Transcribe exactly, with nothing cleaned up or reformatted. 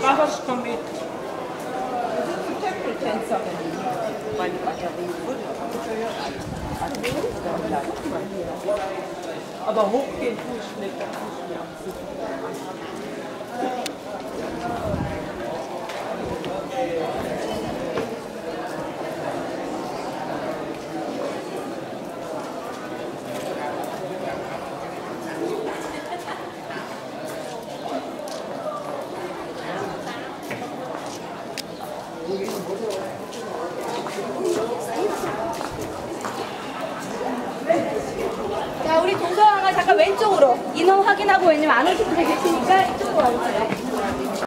Cosa scommetto? Sempre senza Aber hochgehen tue ich nicht, das tue ich mir 자, 우리 동서아가 잠깐 왼쪽으로 인원 확인하고, 왜냐면 안 오신 분들 계시니까 이쪽으로 와주세요.